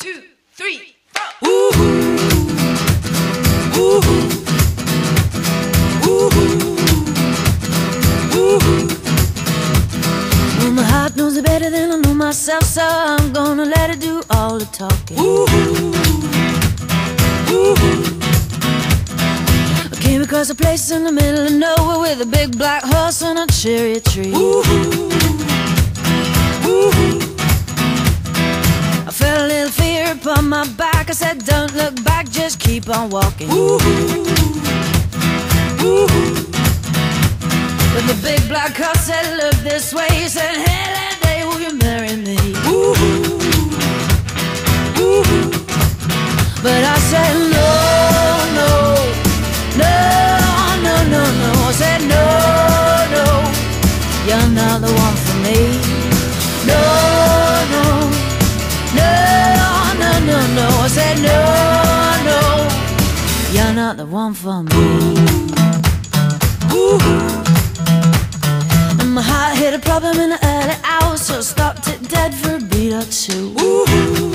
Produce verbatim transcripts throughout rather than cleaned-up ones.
two, three, four. Ooh, ooh, ooh, ooh. Well, my heart knows it better than I know myself, so I'm gonna let it do all the talking. Ooh, ooh. I came across a place in the middle of nowhere with a big black horse and a cherry tree. Ooh, ooh. I felt a little fear upon my back. I said, don't look back, just keep on walking. Ooh, ooh. But the big black horse said, look this way. He said, hey, lady, will you marry me? Ooh, ooh. But I said, no, no, no, no, no, no. I said, no, no, you're not the one for me. No, no, no, no, no, no. I said, no, no, you're not the one for me. Ooh. And my heart hit a problem in the early hours, so I stopped it dead for a beat or two. Ooh.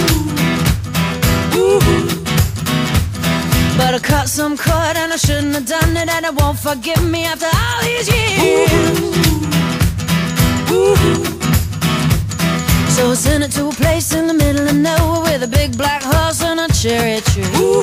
Ooh. But I cut some cord and I shouldn't have done it, and it won't forgive me after all these years. Ooh. So I sent it to a place in the middle of nowhere with a big black horse and a cherry tree. Ooh.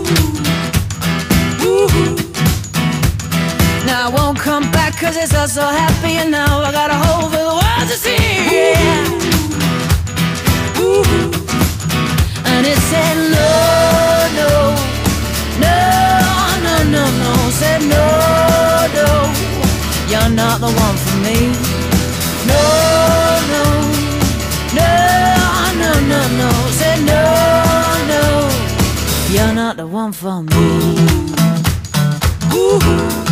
Ooh. Now I won't come back cause it's all so happy, and now I got a hole for the world to see. Yeah. Ooh. And it said no, no, no, no, no, no. Said no, no, you're not the one for me. No, no, no, no, no, no. Said no, no, you're not the one for me. Ooh.